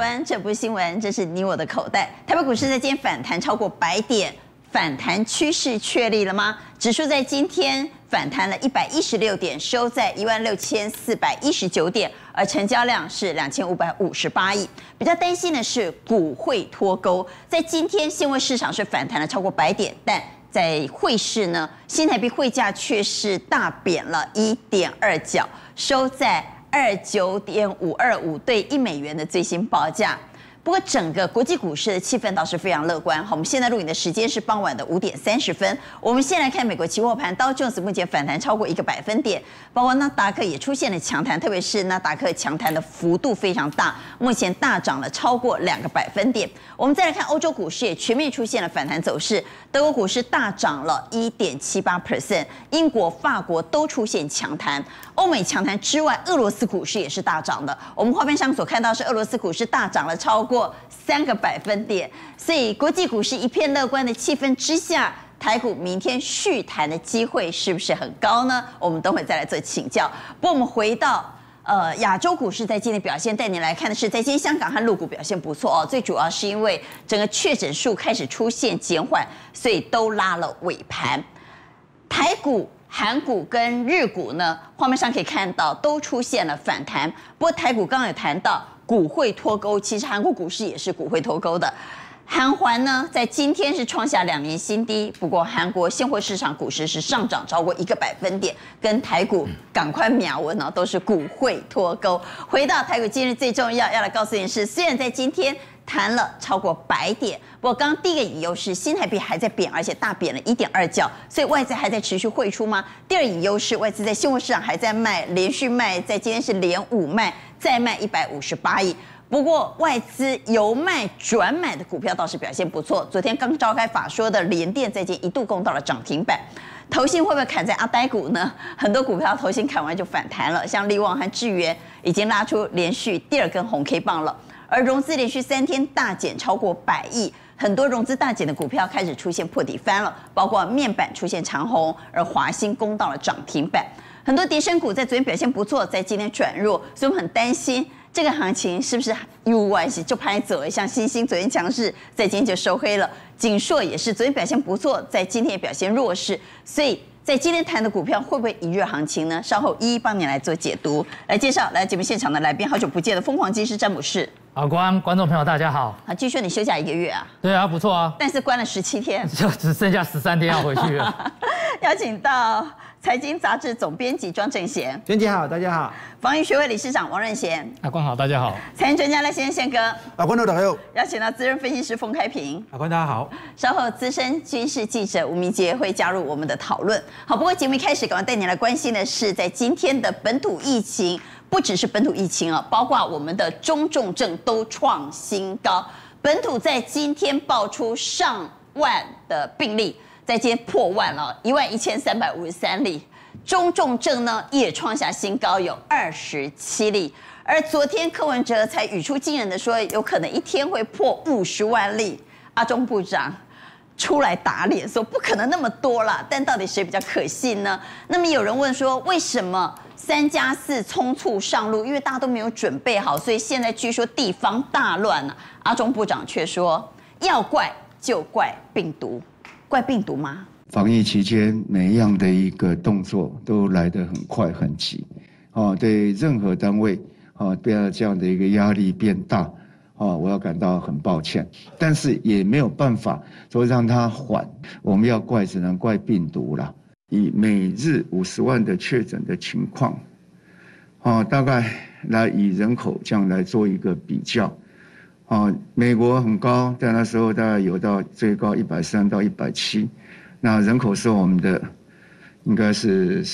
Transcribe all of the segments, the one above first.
观，这不是新闻，这是你我的口袋。台北股市在今天反弹超过100点，反弹趋势确立了吗？指数在今天反弹了116点，收在16419点，而成交量是2558亿。比较担心的是股汇脱钩，在今天现货市场是反弹了超过100点，但在汇市呢，新台币汇价却是大贬了1.2角，收在29.525对1美元的最新报价。不过，整个国际股市的气氛倒是非常乐观。好，我们现在录影的时间是傍晚的5点30分。我们先来看美国期货盘，道琼斯目前反弹超过1个百分点，包括纳达克也出现了强弹，特别是纳达克强弹的幅度非常大，目前大涨了超过2个百分点。我们再来看欧洲股市，也全面出现了反弹走势，德国股市大涨了1.78%，英国、法国都出现强弹。欧美强弹之外，俄罗斯股市也是大涨的。我们画面上所看到是俄罗斯股市大涨了超过3个百分点，所以国际股市一片乐观的气氛之下，台股明天续弹的机会是不是很高呢？我们等会再来做请教。不过我们回到亚洲股市在今天的表现，带你来看的是，在今天香港和陆股表现不错哦，最主要是因为整个确诊数开始出现减缓，所以都拉了尾盘。台股、韩股跟日股呢，画面上可以看到都出现了反弹。不过台股刚刚有谈到股汇脱钩，其实韩国股市也是股汇脱钩的。韩环呢，在今天是创下2年新低，不过韩国现货市场股市是上涨超过1个百分点，跟台股赶快秒文哦，都是股汇脱钩。回到台股，今日最重要来告诉你是，虽然在今天弹了超过100点，不过刚刚第一个隐忧是新台币还在贬，而且大贬了1.2角，所以外资还在持续汇出吗？第二隐忧是外资在现货市场还在卖，连续卖，在今天是连5卖，再卖158亿。不过外资由卖转买的股票倒是表现不错，昨天刚召开法说的联电在今天一度攻到了涨停板。投信会不会砍在阿呆股呢？很多股票投信砍完就反弹了，像力旺和智原已经拉出连续第2根红 K 棒了。而融资连续3天大减超过100亿，很多融资大减的股票开始出现破底翻了，包括面板出现长红，而华兴攻到了涨停板。很多跌升股在昨天表现不错，在今天转弱，所以我们很担心这个行情是不是有关系就拍走了。像新兴昨天强势，在今天就收黑了，景硕也是昨天表现不错，在今天也表现弱势，所以在今天谈的股票会不会一日行情呢？稍后一一帮你来做解读，来介绍来节目现场的来宾，好久不见的疯狂技师詹姆士。 好，观众朋友大家好。 啊，据说你休假1个月啊？ 对啊，不错啊。 但是关了17天， 就只剩下13天要回去了。 邀请到财经杂志总编辑庄正贤， 娟姐好，大家好。 防疫学会理事长王任贤， 阿关好，大家好。 财经专家赖先生宪哥， 阿关大家好。 邀请到资深分析师冯开平， 阿关大家好。 稍后资深军事记者吴明杰会加入我们的讨论。好，不过节目一开始，赶快带你来关心的是，在今天的本土疫情，不只是本土疫情啊，包括我们的中重症都创新高。本土在今天爆出上万的病例，在今天破万了，11353例。中重症呢也创下新高，有27例。而昨天柯文哲才语出惊人的说，有可能一天会破50万例。阿中部长出来打脸说不可能那么多啦，但到底谁比较可信呢？那么有人问说，为什么3+4匆促上路？因为大家都没有准备好，所以现在据说地方大乱了。阿中部长却说，要怪就怪病毒，怪病毒吗？ 防疫期间，每一样的一个动作都来得很快很急，对任何单位不要这样的一个压力变大，我要感到很抱歉，但是也没有办法说让它缓，我们要怪只能怪病毒啦。以每日50万的确诊的情况，大概来以人口这样来做一个比较，美国很高，但那时候大概有到最高130到170。那人口是我们的应该是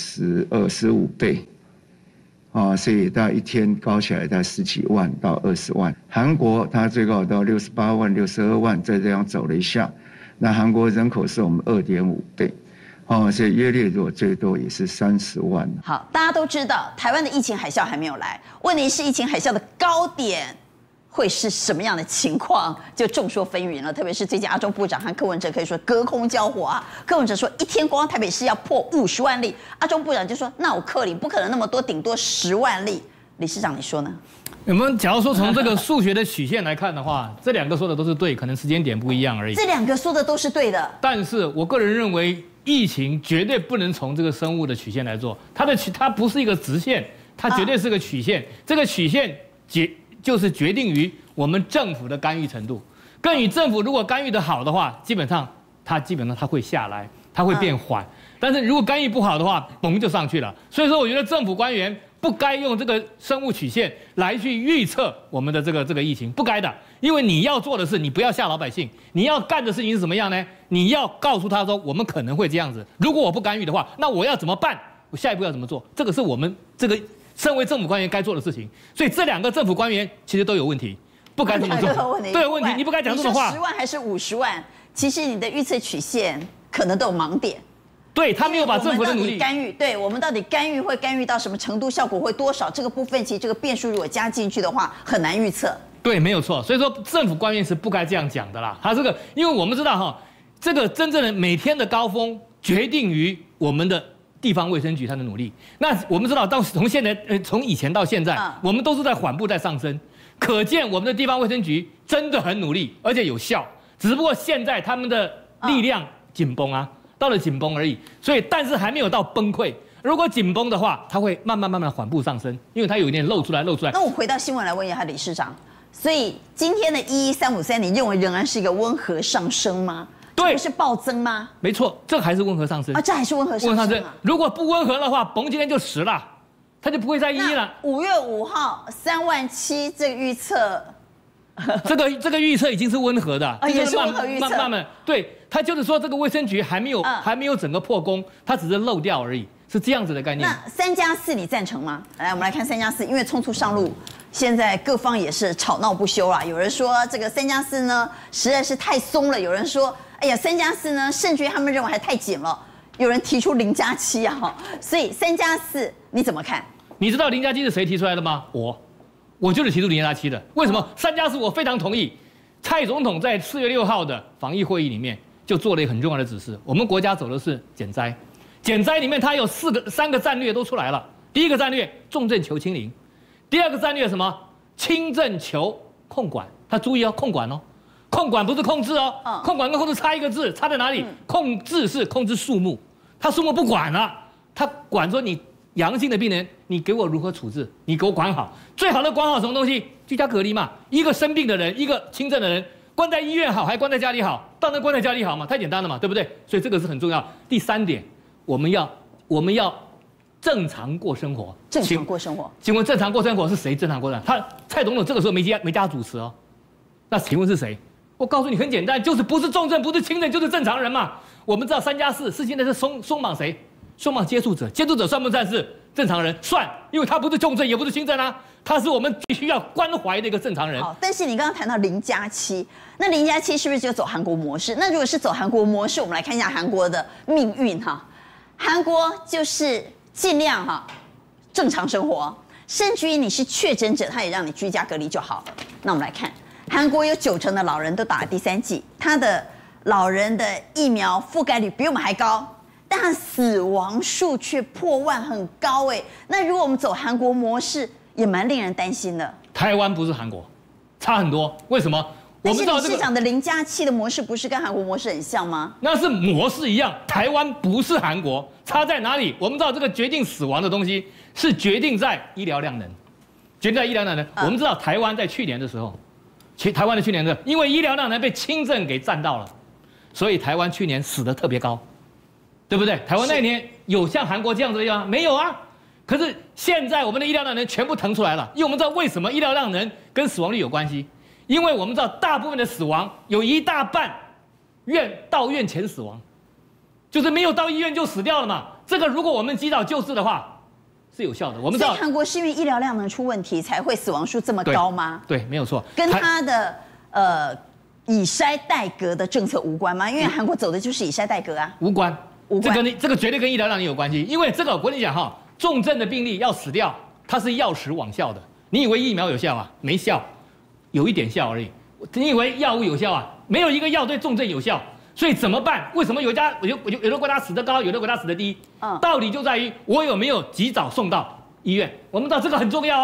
15倍，所以大概一天高起来大概10几万到20万。韩国它最高到68万、62万，再这样走了一下。那韩国人口是我们2.5倍，所以约略如果最多也是30万。 好，大家都知道台湾的疫情海啸还没有来，问题是疫情海啸的高点会是什么样的情况，就众说纷纭了。特别是最近阿中部长和柯文哲可以说隔空交火啊。柯文哲说一天光台北市要破50万例，阿中部长就说那我克林不可能那么多，顶多10万例。理事长你说呢？ 我们假如说从这个数学的曲线来看的话，这两个说的都是对，可能时间点不一样而已。 这两个说的都是对的， 但是我个人认为，疫情绝对不能从这个生物的曲线来做，它不是一个直线，它绝对是个曲线。这个曲线就是决定于我们政府的干预程度。更与政府如果干预的好的话，基本上它会下来，它会变缓。但是如果干预不好的话，嘣就上去了。所以说，我觉得政府官员不该用这个生物曲线来去预测我们的这个疫情，不该的。因为你要做的是，你不要吓老百姓，你要干的事情是怎么样呢？你要告诉他说，我们可能会这样子。如果我不干预的话，那我要怎么办？我下一步要怎么做？这个是我们这个身为政府官员该做的事情。所以这两个政府官员其实都有问题，不该这么做，都有问题。你不该讲这种话。 10万还是50万？其实你的预测曲线可能都有盲点。 对他没有把政府的努力干预，对我们到底干预会干预到什么程度，效果会多少？这个部分其实这个变数如果加进去的话，很难预测。 对，没有错。所以说政府官员是不该这样讲的啦。他这个，因为我们知道哈，这个真正的每天的高峰决定于我们的地方卫生局它的努力。那我们知道从以前到现在，我们都是在缓步在上升，可见我们的地方卫生局真的很努力，而且有效。只不过现在他们的力量紧绷啊。到了紧绷而已，所以但是还没有到崩溃。如果紧绷的话，它会慢慢缓步上升，因为它有一点露出来。 那我回到新闻来问一下理事长，所以今天的11353，你认为仍然是一个温和上升吗？ 对， 不是暴增吗？ 没错，这还是温和上升啊，这还是温和上升。 如果不温和的话，崩今天就10了，它就不会在1了。 5月5号37000这个预测。 这个预测已经是温和的， 也是温和预测。 慢慢，对，他就是说这个卫生局还没有整个破功，它只是漏掉而已，是这样子的概念。 那3+4你赞成吗？来，我们来看3+4，因为匆促上路，现在各方也是吵闹不休啦。有人说这个3+4呢实在是太松了，有人说，哎呀3+4呢，甚至于他们认为还太紧了。有人提出0+7啊，所以3+4你怎么看？ 你知道0+7是谁提出来的吗？我就是提出0+7的，为什么？3+4我非常同意。蔡总统在4月6号的防疫会议里面就做了一个很重要的指示，我们国家走的是减灾，减灾里面它有3个战略都出来了。第一个战略重症求清零，第二个战略什么？轻症求控管。他注意哦，控管哦，控管不是控制哦，控管跟控制差一个字，差在哪里？控制是控制数目，他数目不管了，他管说你阳性的病人，你给我如何处置？你给我管好，最好的管好什么东西？居家隔离嘛。一个生病的人，一个轻症的人，关在医院好，还关在家里好？当然关在家里好嘛，太简单了嘛，对不对？所以这个是很重要。第3点，我们要正常过生活。 正常过生活。 请问正常过生活是谁正常过生活？蔡总统这个时候没加主持哦。那请问是谁？我告诉你很简单，就是不是重症，不是轻症，就是正常人嘛。我们知道3+4是现在是松绑谁？松绑接触者，接触者算不算是正常人？算，因为他不是重症，也不是轻症啊，他是我们必须要关怀的一个正常人。 好，但是你刚刚谈到0+7，那0+7是不是就走韩国模式？那如果是走韩国模式，我们来看一下韩国的命运哈。韩国就是尽量正常生活，甚至于你是确诊者，他也让你居家隔离就好了。那我们来看，韩国有90%的老人都打了第3剂，他的老人的疫苗覆盖率比我们还高。但死亡数却破万，很高哎。那如果我们走韩国模式，也蛮令人担心的。 台湾不是韩国，差很多。为什么？ 但是理事长的0+7的模式不是跟韩国模式很像吗？ 那是模式一样，台湾不是韩国，差在哪里？我们知道这个决定死亡的东西是决定在医疗量能，决定在医疗量能。我们知道台湾在去年的时候，台湾的去年的，因为医疗量能被轻症给占到了，所以台湾去年死得特别高。对不对？台湾那一年有像韩国这样子的吗？没有啊。可是现在我们的医疗量能全部腾出来了，因为我们知道为什么医疗量能跟死亡率有关系，因为我们知道大部分的死亡有一大半到院前死亡，就是没有到医院就死掉了嘛。这个如果我们及早救治的话，是有效的。我们知道韩国是因为医疗量能出问题才会死亡数这么高吗？ 对，没有错。 跟他的以筛代隔的政策无关吗？因为韩国走的就是以筛代隔啊。 无关。这个绝对跟医疗量能有关系，因为这个我跟你讲哈，重症的病例要死掉，它是药食网效的。你以为疫苗有效啊？没效，有一点效而已。你以为药物有效啊？没有一个药对重症有效。所以怎么办？为什么有的国家死得高，有的国家死得低？道理就在于我有没有及早送到医院。我们知道这个很重要哦。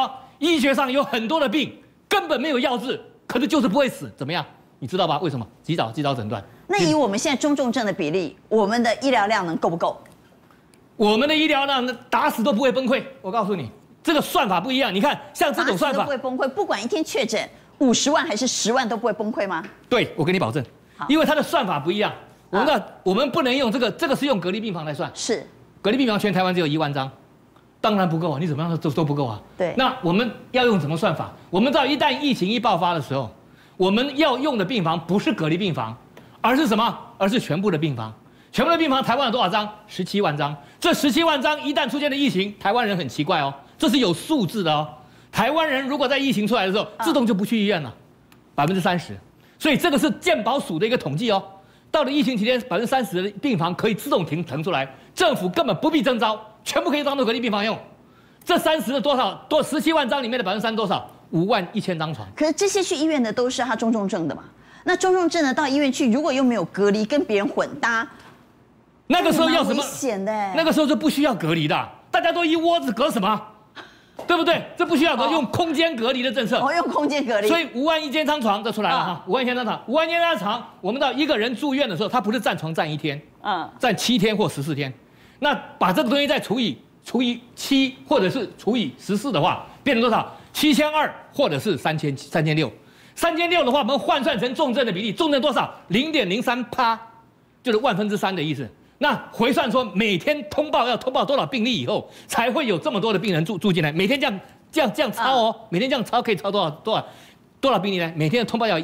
医学上有很多的病根本没有药治，可是就是不会死，怎么样？你知道吧？为什么？及早诊断。 那以我们现在中重症的比例，我们的医疗量能够不够？ 我们的医疗量打死都不会崩溃。我告诉你，这个算法不一样。你看，像这种算法打死都不会崩溃，不管一天确诊50万还是10万都不会崩溃吗？ 对，我跟你保证，因为它的算法不一样。我们不能用这个是用隔离病房来算。 是， 隔离病房全台湾只有1万张。当然不够啊，你怎么样都不够啊。 对， 那我们要用什么算法？我们知道一旦疫情一爆发的时候，我们要用的病房不是隔离病房，而是什么？而是全部的病房。全部的病房，台湾有多少张？17万张。这17万张一旦出现了疫情，台湾人很奇怪哦，这是有数字的哦。台湾人如果在疫情出来的时候，自动就不去医院了，30%。所以这个是健保署的一个统计哦。到了疫情期间，30%的病房可以自动腾出来，政府根本不必征召。全部可以当做隔离病房用，这30的多少？17万张里面的3%多少？5万1000张床。 可是这些去医院的都是他中重症的嘛？那中重症的到医院去，如果又没有隔离，跟别人混搭， 那个时候要什么？ 危险的。 那个时候就不需要隔离的，大家都一窝子隔什么？对不对？这不需要隔，用空间隔离的政策。 用空间隔离。 所以5万1000张床就出来了哈，5万1000张床，5万1000张床，我们到一个人住院的时候，他不是占床占1天，占7天或14天。那把这个东西再除以7，或者是除以14的话，变成多少？7200或者是3600。3600的话，我们换算成重症的比例，重症多少？0.03%，就是3%的意思。那回算说，每天要通报多少病例以后，才会有这么多的病人住进来？每天这样抄哦，每天这样抄可以抄多少病例呢？每天的通报要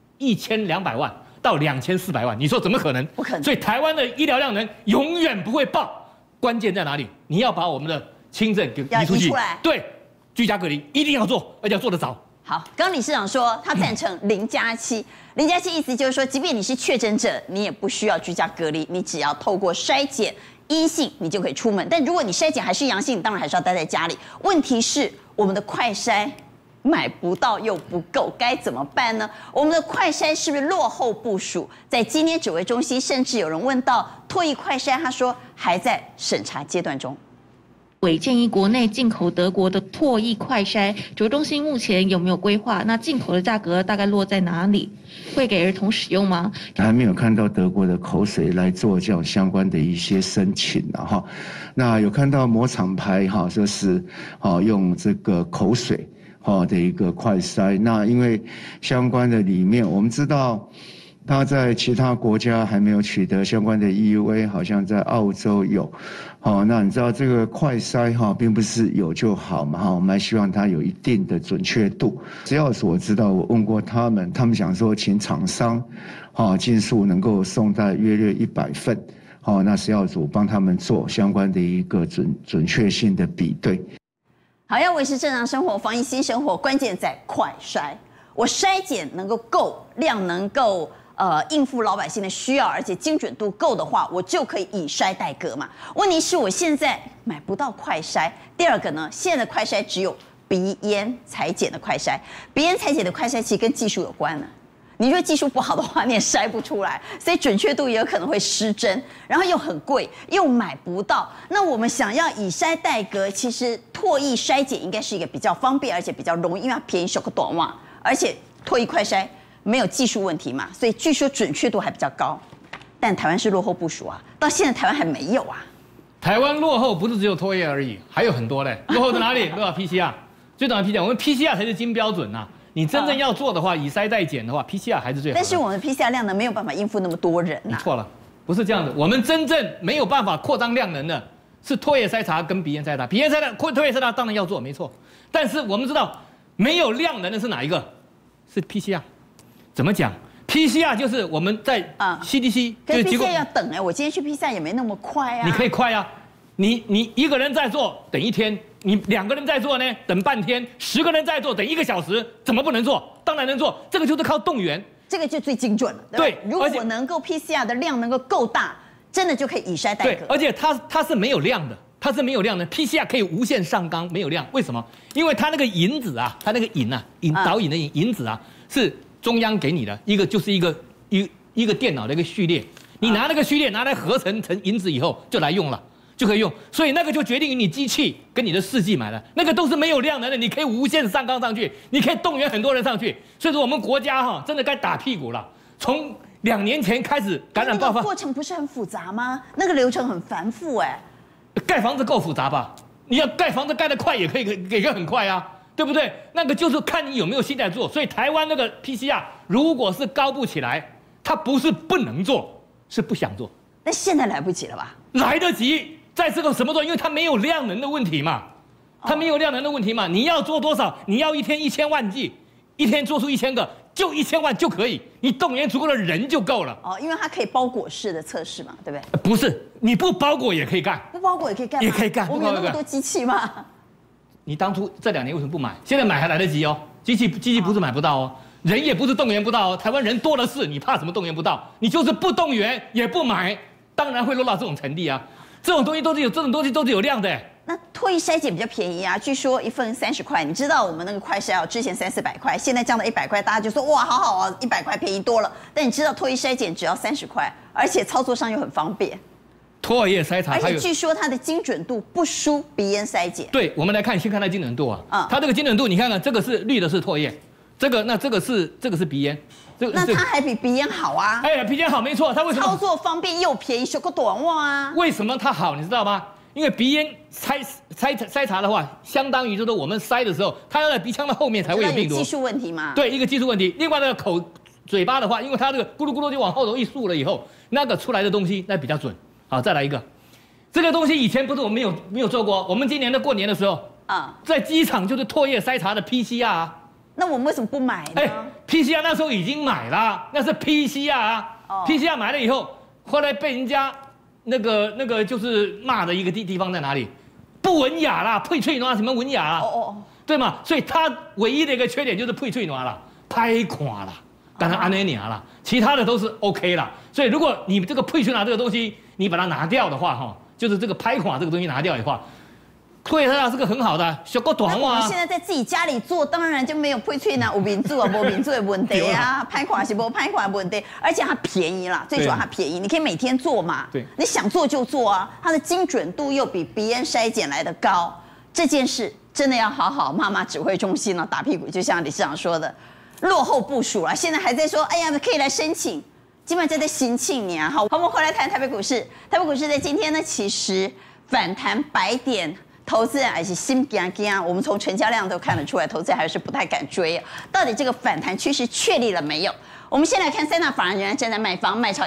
1200万到2400万，你说怎么可能？ 不可能。 所以台湾的医疗量能永远不会爆。关键在哪里？你要把我们的轻症给移出去，对，居家隔离一定要做，而且要做得早。 好，刚刚理事长说他赞成0+7，0+7意思就是说，即便你是确诊者，你也不需要居家隔离，你只要透过筛检阴性，你就可以出门。但如果你筛检还是阳性，当然还是要待在家里。问题是我们的快筛买不到又不够，该怎么办呢？我们的快筛是不是落后部署？在今天指挥中心，甚至有人问到唾液快筛，他说还在审查阶段中。 委建议国内进口德国的唾液快筛，指挥中心目前有没有规划？那进口的价格大概落在哪里？会给儿童使用吗？ 还没有看到德国的口水来做这样相关的一些申请啊哈。那有看到某厂牌哈，说是用这个口水的一个快筛。那因为相关的里面，我们知道它在其他国家还没有取得相关的 EUA， 好像在澳洲有。那你知道这个快筛并不是有就好嘛我们还希望它有一定的准确度。只要是我知道，我问过他们想说请厂商尽速能够送到约100份，那食药组帮他们做相关的一个准确性的比对。 好，要维持正常生活、防疫新生活，关键在快筛。我筛检能够够，量能够应付老百姓的需要，而且精准度够的话，我就可以以筛代隔嘛。问题是我现在买不到快筛。第二个呢，现在的快筛只有鼻咽采检的快筛，鼻咽采检的快筛其实跟技术有关呢。你如果技术不好的话，你也筛不出来，所以准确度也有可能会失真，然后又很贵，又买不到。那我们想要以筛代隔，其实唾液筛检应该是一个比较方便而且比较容易，因为它便宜，手个短袜，而且唾液快筛没有技术问题嘛，所以据说准确度还比较高。但台湾是落后部署啊，到现在台湾还没有啊。 台湾落后不是只有唾液而已，还有很多嘞。落后在哪里？落到 PCR， 最短的 PCR， 我们 PCR 才是金标准呐。你真正要做的话，以筛代检的话 ，PCR 还是最好的。 但是我们 PCR 量能没有办法应付那么多人。 你错了，不是这样的。我们真正没有办法扩张量能的是唾液筛查跟鼻咽筛查。鼻咽筛查、唾液筛查当然要做，没错。但是我们知道没有量能的是哪一个？是 PCR。怎么讲 ？PCR 就是我们在CDC， 可是 PCR 要等我今天去 PCR 也没那么快啊。 你可以快啊，你一个人在做等1天，你2个人在做呢等半天，10个人在做等1个小时，怎么不能做？当然能做，这个就是靠动员， 这个就最精准了。对，如果能够 PCR 的量能够够大，真的就可以以筛代隔。 对，而且它是没有量的。它是没有量的 ，PCR 可以无限上纲，没有量。为什么？因为它那个引子啊，它那个引导引的引子啊，是中央给你的一个，就是一个电脑的一个序列。你拿那个序列拿来合成成引子以后就来用了。 就可以用，所以那个就决定于你机器跟你的试剂买的，那个都是没有量能的，你可以无限上纲上去，你可以动员很多人上去。所以说我们国家真的该打屁股了。从2年前开始感染爆发， 过程不是很复杂吗？那个流程很繁复哎。 盖房子够复杂吧？你要盖房子盖得快也可以很快啊，对不对？那个就是看你有没有心在做。所以台湾那个 PCR 如果是高不起来，它不是不能做，是不想做。 那现在来不及了吧？ 来得及。在这个什么做？因为它没有量能的问题嘛，它没有量能的问题嘛。你要做多少？你要一天1000万剂，一天做出1000个，就1000万就可以，你动员足够的人就够了。 因为它可以包裹式的测试嘛，对不对？ 不是，你不包裹也可以干， 不包裹也可以干， 也可以干。 我们有那么多机器吗？ 你当初这2年为什么不买？现在买还来得及哦。机器不是买不到哦，人也不是动员不到哦。台湾人多的是，你怕什么动员不到？你就是不动员也不买，当然会落到这种程地啊。这种东西都是有量的。 那唾液筛检比较便宜啊，据说1份30块。你知道我们那个快筛之前300-400块，现在降到100块，大家就说哇，好好啊，100块便宜多了。但你知道唾液筛检只要30块，而且操作上又很方便。 唾液筛查， 而且据说它的精准度不输鼻咽筛检。 对，我们来看，先看它精准度啊。它这个精准度，你看看，这个是绿的是唾液，这个是鼻咽。 那它还比鼻咽好啊！ 哎呀，鼻咽好没错，它为什么操作方便又便宜，修个短袜啊？ 为什么它好？你知道吗？因为鼻咽筛查的话，相当于就是我们筛的时候，它要在鼻腔的后面才会有病毒。 技术问题嘛？ 对，一个技术问题。另外那个嘴巴的话，因为它这个咕噜咕噜就往后头一竖了以后，那个出来的东西那比较准。好，再来一个，这个东西以前不是我们没有做过，我们今年的过年的时候在机场就是唾液筛查的 PCR 啊。 那我们为什么不买呢 ？PCR 那时候已经买了，那是 PCR 啊。PCR 买了以后，后来被人家那个就是骂的一个地方在哪里？不文雅啦，配翠暖什么文雅啦？对嘛？所以它唯一的一个缺点就是配翠暖啦，拍垮啦，当然安内尼啦，其他的都是 OK 啦。所以如果你这个配翠暖这个东西你把它拿掉的话，就是这个拍垮这个东西拿掉的话。唾液筛查是个很好的，小个短袜。 我们现在在自己家里做，当然就没有配翠呢，有民主啊，无民主的问题啊，拍款是无拍款的问题，而且它便宜啦，最主要它便宜，你可以每天做嘛， 对， 你想做就做啊，它的精准度又比鼻咽筛检来的高，这件事真的要好好妈妈指挥中心了打屁股，就像理事长说的，落后部署了，现在还在说，哎呀，可以来申请，基本上在新庆年。好，我们回来谈台北股市，台北股市在今天呢，其实反弹100点。投资人还是心惊惊，我们从成交量都看得出来，投资人还是不太敢追。到底这个反弹趋势确立了没有？我们先来看三大法人仍然站在卖方，卖超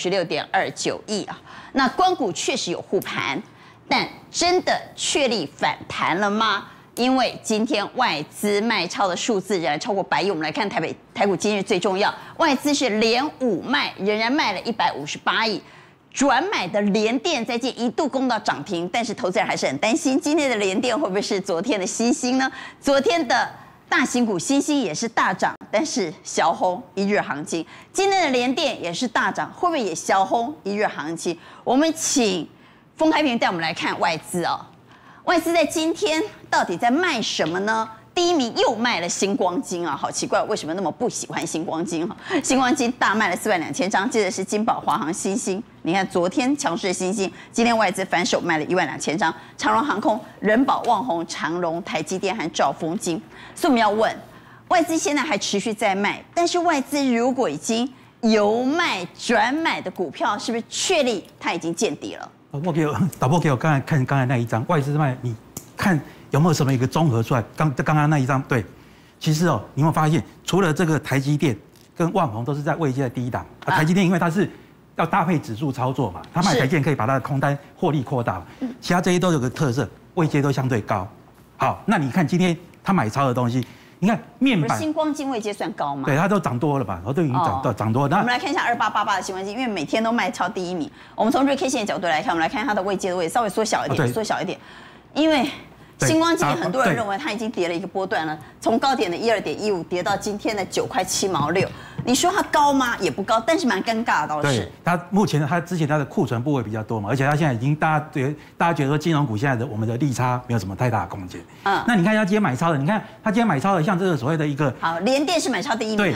156.29亿啊。那光谷确实有护盘，但真的确立反弹了吗？因为今天外资卖超的数字仍然超过100亿。我们来看台股今日最重要，外资是连5卖，仍然卖了158亿。转买的联电在近一度攻到涨停，但是投资人还是很担心，今天的联电会不会是昨天的新兴呢？昨天的大型股新兴也是大涨，但是小轰一日行情。今天的联电也是大涨，会不会也小轰一日行情？我们请封开平带我们来看外资哦，外资在今天到底在卖什么呢？第一名又卖了星光金啊，好奇怪，为什么那么不喜欢星光金？星光金大卖了42000张，接着是金宝、华航、新兴。你看昨天强势的新兴，今天外资反手卖了12000张。长荣航空、人保、旺宏、长荣、台积电和兆丰金。所以我们要问，外资现在还持续在卖，但是外资如果已经由卖转买的股票，是不是确立它已经见底了？ 导播给我看刚才那一张外资卖，你看。有没有什么一个综合出来？刚刚那一张，对，其实你有没有发现，除了这个台积电跟旺宏都是在位阶的低档，台积电因为它是要搭配指数操作嘛，它卖台积电可以把它的空单获利扩大，其他这些都有个特色，位阶都相对高。好，那你看今天它买超的东西，你看面板， 星光金位阶算高吗？ 对，它都涨多了吧，都已经涨多了。 我们来看一下2888的星光金，因为每天都卖超第一名。我们从日 K 线的角度来看，我们来看它的位阶的位置，稍微缩小一点，缩小一点，因为。星光金很多人认为它已经跌了一个波段了，从高点的12.15跌到今天的9块7毛6。你说它高吗？也不高，但是蛮尴尬的倒是。 它目前之前它的库存部位比较多嘛，而且它现在已经大家觉得说金融股现在的我们的利差没有什么太大的空间。那你看它今天买超的，你看它今天买超的像这个所谓的一个好联电是买超第一名哈。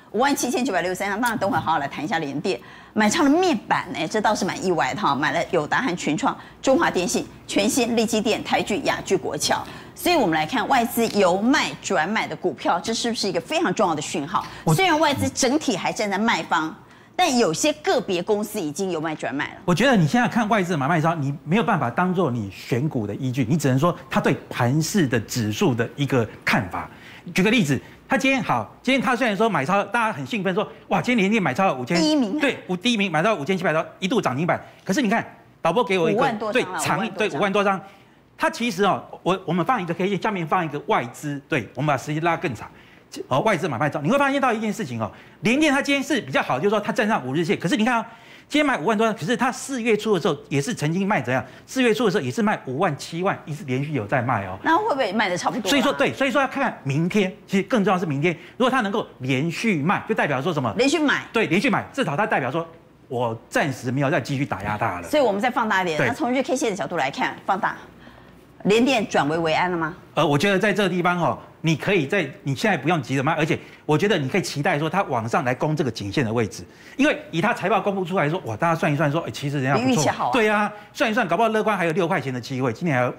57963张。当然，等会好好来谈一下联电买超了面板，这倒是蛮意外的哈。买了友达和群创、中华电信、全新、力积电、台聚、亚聚、国桥。所以我们来看外资由卖转买的股票，这是不是一个非常重要的讯号？虽然外资整体还站在卖方，但有些个别公司已经由卖转买了。 我觉得你现在看外资买卖超，你没有办法当做你选股的依据，你只能说他对盘势的指数的一个看法。举个例子，他今天他虽然说买超，大家很兴奋说，哇，今天联电买超了5000， 第一名， 对，第一名买到5700张，一度涨停板。可是你看，导播给我一个对5万多张，它其实我们放一个 K 线，下面放一个外资，对，我们把时间拉更长。外资买卖照，你会发现到一件事情联电它今天是比较好，就是说它站上5日线。可是你看今天买5万多，可是它4月初的时候也是曾经卖怎样？4月初的时候也是卖5万、7万，一直连续有在卖那会不会卖的差不多？ 所以说要看看明天，其实更重要是明天，如果它能够连续卖，就代表说什么？ 连续买， 对，连续买，至少它代表说我暂时没有再继续打压它了。 所以我们再放大一点，那从日 K 线的角度来看，放大，联电转危为安了吗？ 我觉得在这个地方你可以你现在不用急着卖，而且我觉得你可以期待说它往上来攻这个颈线的位置，因为以它财报公布出来说，哇，大家算一算说，其实人家比预期好。 对啊，算一算，搞不好乐观还有6块钱的机会，今年还有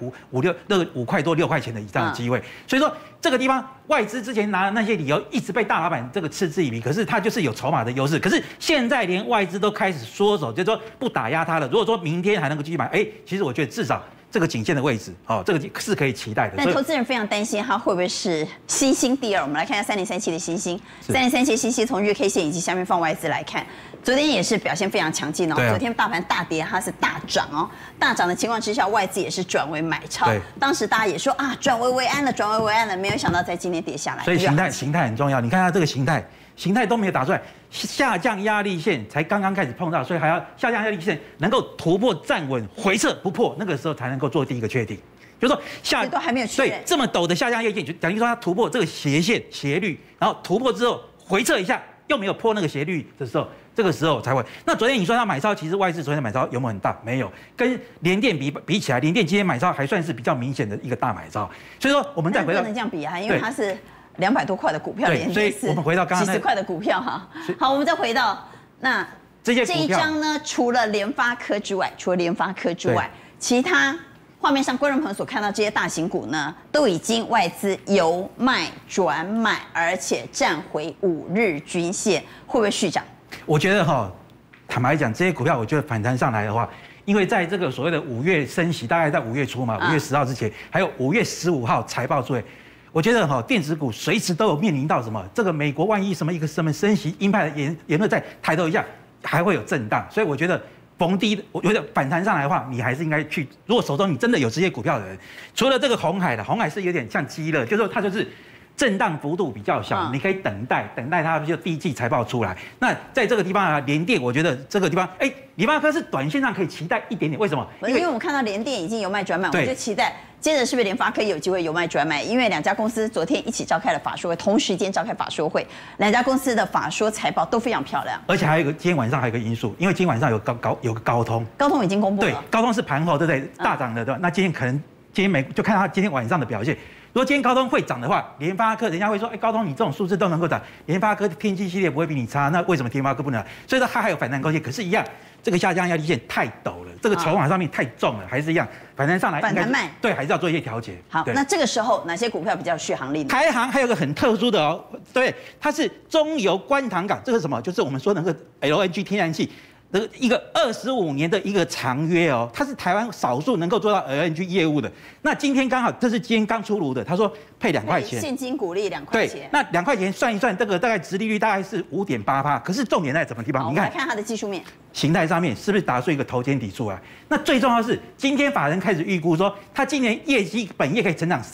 5块多6块钱的以上的机会。所以说这个地方外资之前拿的那些理由一直被大老板这个嗤之以鼻，可是它就是有筹码的优势。可是现在连外资都开始缩手，就是说不打压它了。如果说明天还能够继续买，其实我觉得至少这个颈线的位置，这个是可以期待的。 但投资人非常担心它会不会是新兴第二。我们来看一下3037的新兴，3037新兴从日 K 线以及下面放外资来看，昨天也是表现非常强劲昨天大盘大跌，它是大涨大涨的情况之下，外资也是转为买超。当时大家也说转危为安了，没有想到在今天跌下来。 所以形态很重要，你看它这个形态都没有打出来，下降压力线才刚刚开始碰到，所以还要下降压力线能够突破站稳回撤不破，那个时候才能够做第一个确定。就是说都还没有确认， 对这么陡的下降压力线，就等于说它突破这个斜线斜率，然后突破之后回撤一下，又没有破那个斜率的时候，这个时候才会。那昨天你说它买超，其实外资昨天买超有没有很大？没有，跟联电比起来，联电今天买超还算是比较明显的一个大买超。所以说我们再回到不能这样比因为它是200多块的股票， 所以我们回到刚刚几十块的股票好，我们再回到这一张呢，除了联发科之外，其他画面上观众朋友所看到这些大型股呢，都已经外资由卖转买，而且站回5日均线，会不会续涨？ 我觉得坦白讲，这些股票我觉得反弹上来的话，因为在这个所谓的5月升息，大概在5月初嘛，5月10号之前，还有5月15号财报出来。我觉得电子股随时都有面临到什么，这个美国万一什么升息鹰派的言论再抬头一下，还会有震荡，所以我觉得逢低，我觉得反弹上来的话，你还是应该去。如果手中你真的有这些股票的人，除了这个鸿海是有点像基乐，就是它就是震荡幅度比较小，你可以等待它就第一季财报出来。那在这个地方联电，我觉得这个地方，联发科是短线上可以期待一点点，为什么？ 因为我们看到联电已经由卖转买，我们就期待。接着是不是联发科有机会由卖转买？因为两家公司昨天一起召开了法说会，同时间召开法说会，两家公司的法说财报都非常漂亮。 而且还有一个，今天晚上还有一个因素，因为今天晚上有个高通已经公布了， 对，高通是盘后对不对大涨的对吧？那今天可能就看它今天晚上的表现。如果今天高通会涨的话，联发科人家会说，高通你这种数字都能够涨，联发科天玑系列不会比你差，那为什么联发科不能？所以说它还有反弹空间，可是一样，这个下降压力线太陡了，这个筹码上面太重了，还是一样反弹上来， 反弹慢， 对，还是要做一些调节。 好，那这个时候哪些股票比较有续航力呢？ 台航还有个很特殊的对，它是中油观塘港，这是什么？就是我们说的那个 LNG 天然气。一个25年的一个长约它是台湾少数能够做到 LNG 业务的。那今天刚好，这是今天刚出炉的，他说配2块钱， 现金股利2块钱。 对，那2块钱算一算，这个大概殖利率大概是5.8%。可是重点在什么地方？你看， 我们来看它的技术面， 形态上面是不是打出一个头肩底出来？那最重要的是，今天法人开始预估说，他今年本业可以成长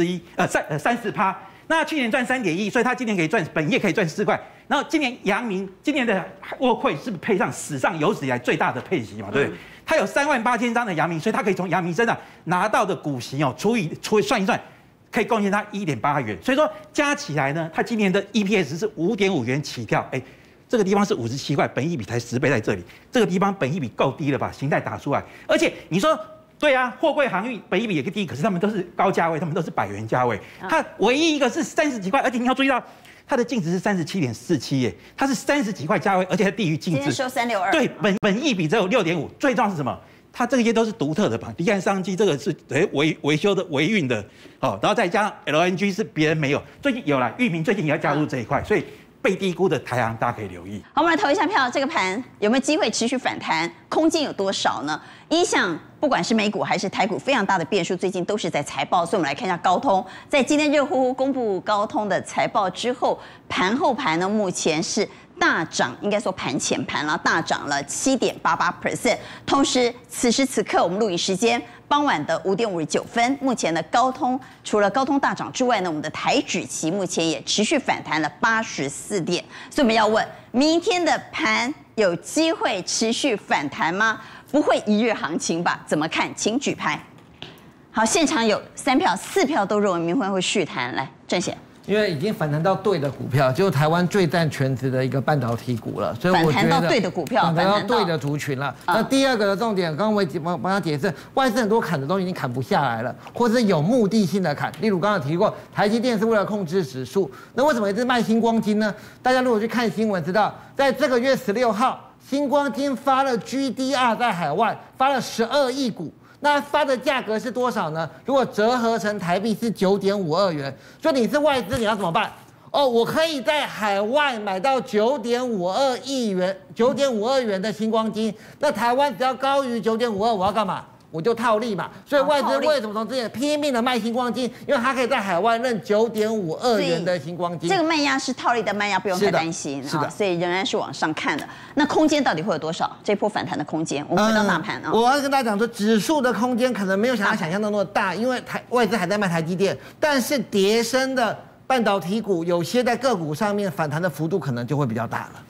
30%。那去年赚3.1，所以他今年本业可以赚4块。然后今年阳明今年的握会是不是配上史上有史以来最大的配息嘛？对不对？他有38000张的阳明，所以他可以从阳明身上拿到的股息算一算，可以贡献他1.8元。所以说加起来呢，他今年的 EPS 是5.5元起跳。这个地方是57块，本益比才10倍在这里，这个地方本益比够低了吧？形态打出来，而且你说。对啊，货柜航运本益比也低，可是他们都是高价位，他们都是100元价位。它唯一一个是30几块，而且你要注意到它的净值是37.47耶，它是30几块价位，而且还低于净值。 今天收362。 对，本益比只有6.5，最重要是什么？它这些都是独特的吧？离岸商机这个是维修的维运的，哦，然后再加上 LNG 是别人没有，最近有了，裕民最近也要加入这一块，所以被低估的台航大家可以留意。 好，我们来投一下票，这个盘有没有机会持续反弹？空间有多少呢？影响不管是美股还是台股，非常大的变数，最近都是在财报，所以我们来看一下高通，在今天热乎乎公布高通的财报之后，盘后盘呢目前是大涨，应该说盘前盘了，大涨了7.88%。同时，此时此刻我们录影时间傍晚的5点59分，目前的高通除了高通大涨之外呢，我们的台指期目前也持续反弹了84点，所以我们要问，明天的盘有机会持续反弹吗？不会一日行情吧？怎么看？请举牌。好，现场有3票、4票都认为明天会续弹，来，郑显。 因为已经反弹到对的股票，就是台湾最占全值的一个半导体股了，所以我觉得反弹到对的股票， 反弹到对的族群了。那第二个的重点，刚刚我帮他解释，外资很多砍的东西已经砍不下来了，或是有目的性的砍。例如刚刚提过，台积电是为了控制指数，那为什么一直卖星光金呢？大家如果去看新闻，知道在这个月16号，星光金发了 GDR 在海外发了12亿股。那发的价格是多少呢？如果折合成台币是9.52元，所以你是外资，你要怎么办？哦，我可以在海外买到9.52亿元、9.52元的星光金，那台湾只要高于9.52，我要干嘛？我就套利嘛。所以外资为什么从之前拼命的卖星光金？因为它可以在海外认9.52元的星光金。 这个卖压是套利的卖压，不用太担心啊。所以仍然是往上看的。那空间到底会有多少？这波反弹的空间，我们回到大盘啊。 我要跟大家讲说，指数的空间可能没有想象那么大，因为外资还在卖台积电，但是跌升的半导体股有些在个股上面反弹的幅度可能就会比较大了。